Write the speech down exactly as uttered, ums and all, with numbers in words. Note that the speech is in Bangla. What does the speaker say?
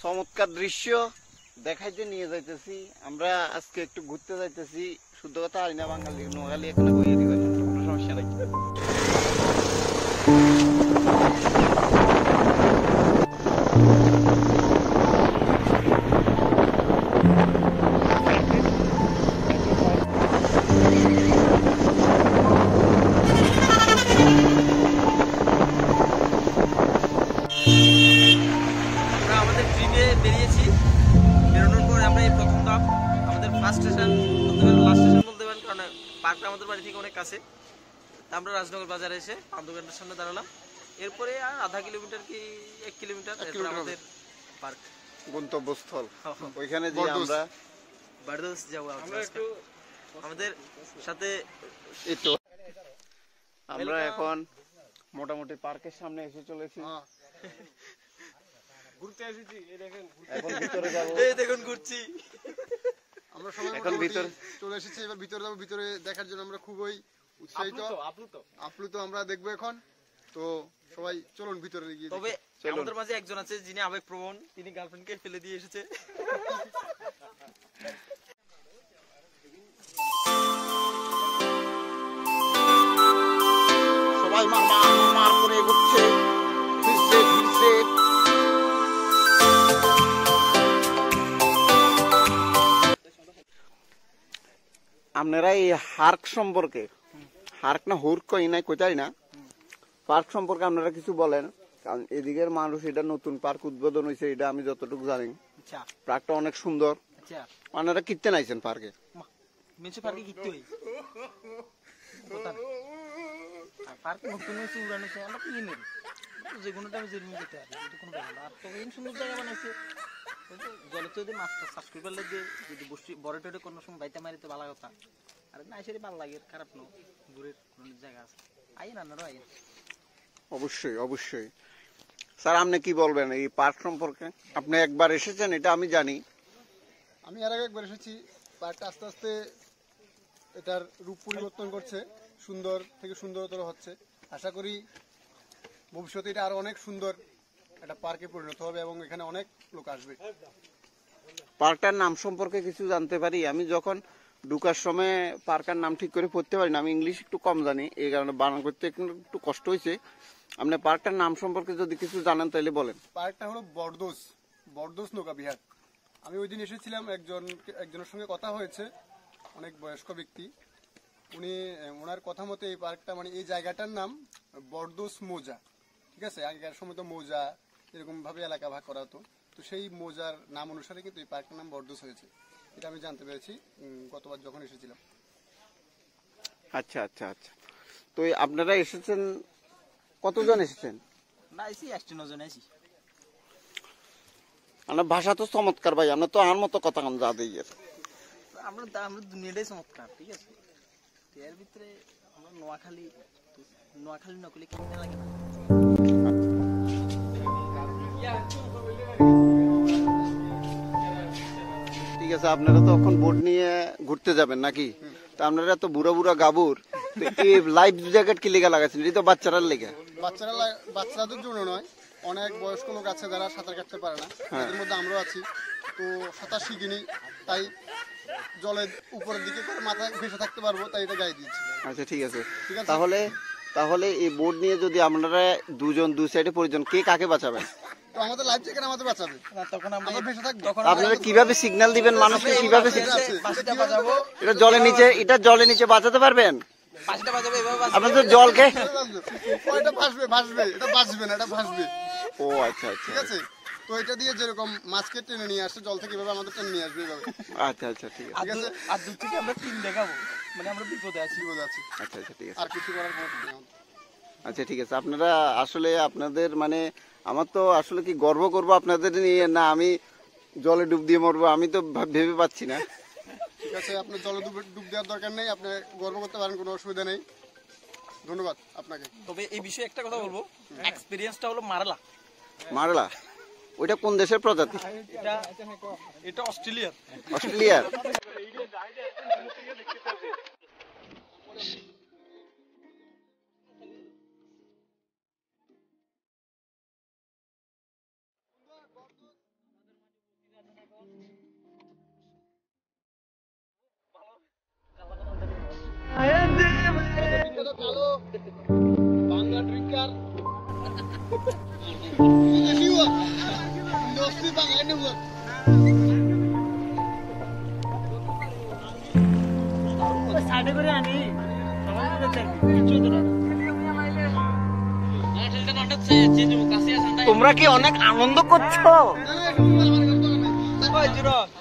চমৎকার দৃশ্য দেখাইতে নিয়ে যাইতেছি। আমরা আজকে একটু ঘুরতে যাইতেছি। শুদ্ধ কথা আইনা বাঙালি নোয়াখালী এখানে বইয়ে দিবেন, কোনো সমস্যা নাই। বেরিয়েছি বেরোনোর পরে আমরা এই প্রথম ধাপ আমাদের ফার্স্ট স্টেশন বলতে পারেন, লাস্ট স্টেশন বলতে পারেন, কারণ পার্কটা আমাদের বাড়ি থেকে অনেক কাছে। আমরা রাজনগর বাজারে এসে পান দোকানটার সামনে দাঁড়ালাম। এরপরে আর আধা কিলোমিটার কি এক কিলোমিটার এরপর আমাদের পার্ক গন্তব্যস্থল। ওইখানে যে আমরা বারদোস যাবো। আমরা একটু আমাদের সাথে একটু আমরা এখন মোটামুটি পার্কের সামনে এসে চলেছি। ঘুরতে এসেছি, এই দেখেন এখন ভিতরে যাব। এই দেখুন ঘুরছি আমরা সবাই এখন ভিতরে চলে এসেছি। এবার ভিতরে যাব। ভিতরে দেখার জন্য আমরা খুবই উৎসাহিত, আপ্লুত আপ্লুত আমরা দেখবো এখন। তো সবাই চলুন ভিতরে গিয়ে। তবে আমাদের মাঝে একজন আছে যিনি আবেগপ্রবণ, তিনি গার্লফ্রেন্ডকে ফেলে দিয়ে এসেছে। সবাই মার মার মার করে ঘুরছে, ফিরছে ফিরছে। আপনারা এই হার্ক সম্পর্কে, হার্ক না হুর্ক কই নাই কোথায় না, পার্ক সম্পর্কে আপনারা কিছু বলেন। কারণ এদিকের মানুষ, এটা নতুন পার্ক উদ্বোধন হয়েছে, এটা আমি যতটুকু জানি। পার্কটা অনেক সুন্দর। আপনারা কিনতে নাইছেন পার্কে? পার্কে কিনতে হই পার্ক নতুন হয়েছে, উড়ান হয়েছে, আমরা কিনে নেব যে কোনো টাইমে জেনে যেতে পারি, এটা কোনো ব্যাপার না। আর তো এই সুন্দর জায়গা বানাইছে, জলে তো যদি মাছটা চাষ করে পারলে যে যদি বসে বড় টোটে কোনো সময় বাইতে মারিতে ভালো কথা। আর না এসে ভালো লাগে, খারাপ না, দূরের কোনো জায়গা আছে, আইন আপনারও আইন। অবশ্যই অবশ্যই। স্যার আপনি কি বলবেন এই পার্ক সম্পর্কে? আপনি একবার এসেছেন এটা আমি জানি। আমি আর আগে একবার এসেছি। পার্কটা আস্তে আস্তে এটার রূপ পরিবর্তন করছে, সুন্দর থেকে সুন্দরতর হচ্ছে। আশা করি ভবিষ্যতে এটা আরো অনেক সুন্দর একটা পার্কে পরিণত হবে এবং এখানে অনেক লোক আসবে। পার্কটার নাম সম্পর্কে কিছু জানতে পারি? আমি যখন ঢুকার সময় পার্কের নাম ঠিক করে পড়তে পারি না, আমি ইংলিশ একটু কম জানি, এই কারণে বানান করতে একটু কষ্ট হয়েছে। আপনি পার্কটার নাম সম্পর্কে যদি কিছু জানেন তাহলে বলেন। পার্কটা হলো বরদোস, বরদোস নৌকা বিহার। আমি ওই দিন এসেছিলাম, একজন একজনের সঙ্গে কথা হয়েছে, অনেক বয়স্ক ব্যক্তি। উনি ওনার কথা মতে এই পার্কটা মানে এই জায়গাটার নাম বরদোস মৌজা। ঠিক আছে, আগেকার সময় তো মৌজা এরকম ভাবে এলাকা ভাগ করা হতো, তো সেই মৌজার নাম অনুসারে কিন্তু এই পার্কটার নাম বরদোস হয়েছে। এটা আমি জানতে পেরেছি গতবার যখন এসেছিলাম। আচ্ছা আচ্ছা আচ্ছা। তো আপনারা এসেছেন, কতজন এসেছেন? না এসি আটটি নজন এসি। আপনার ভাষা তো চমৎকার ভাই, আমরা তো আমার মতো কথা কম যা দিই। আমরা আমরা দুনিয়াটাই চমৎকার, ঠিক আছে। এর ভিতরে আমরা নোয়াখালী, নোয়াখালী নকলে কিনতে লাগে না। ঠিক আছে, আপনারা তো এখন বোট নিয়ে ঘুরতে যাবেন নাকি? তা আপনারা তো বুড়া বুড়া গাবুর, এই লাইফ জ্যাকেট কি লেগে লাগাচ্ছেন? এটা তো বাচ্চারা লেগে। বাচ্চারা বাচ্চাদের জন্য নয়, অনেক বয়স্ক লোক আছে যারা সাঁতার কাটতে পারে না, এর মধ্যে আমরাও আছি। তো সাঁতার শিখিনি, তাই জলের উপরের দিকে করে মাথায় ভেসে থাকতে পারবো, তাই এটা গায়ে দিয়েছি। আচ্ছা ঠিক আছে। তাহলে তাহলে এই বোট নিয়ে যদি আপনারা দুজন দুই সাইডে পরিজন, কে কাকে বাঁচাবেন? তো আমাদের লাইফ জ্যাকেট আমাদের বাঁচাবে, তখন আমরা ভেসে থাকবো। আপনারা কিভাবে সিগন্যাল দিবেন মানুষকে? কিভাবে এটা জলের নিচে, এটা জলের নিচে বাঁচাতে পারবেন? আপনার তো জলকে এটা ভাসবে ভাসবে এটা ভাসবে না, এটা ভাসবে। ও আচ্ছা আচ্ছা, ঠিক আছে। তো এটা দিয়ে যেরকম মাছকে টেনে নিয়ে আসছে জল থেকে, এভাবে আমাদের টেনে নিয়ে আসবে এভাবে। আচ্ছা আচ্ছা ঠিক আছে। ঠিক আছে, আর দূর থেকে আমরা টিম দেখাবো, মানে আমরা বিপদে আছি, বিপদে আছি। আচ্ছা আচ্ছা ঠিক আছে। আর কিছু করার কোনো নেই। আচ্ছা ঠিক আছে। আপনারা আসলে আপনাদের মানে আমার তো আসলে কি গর্ব করবো আপনাদের নিয়ে, না আমি জলে ডুব দিয়ে মরবো, আমি তো ভেবে পাচ্ছি না। ঠিক আছে, আপনার জলে ডুব দেওয়ার দরকার নেই, আপনি গর্ব করতে পারেন, কোনো অসুবিধা নেই। ধন্যবাদ আপনাকে। তবে এই বিষয়ে একটা কথা বলবো, এক্সপেরিয়েন্সটা হলো মারলা। মারলা ওইটা কোন দেশের প্রজাতি? এটা এটা অস্ট্রেলিয়ার। অস্ট্রেলিয়ার। কালো বাংলা ড্রিঙ্কার দোস্তি বাংলা নেব সাইডে করে আনি সবাই তো দেখি কিছু তো না তোমরা কি অনেক আনন্দ করছো? না না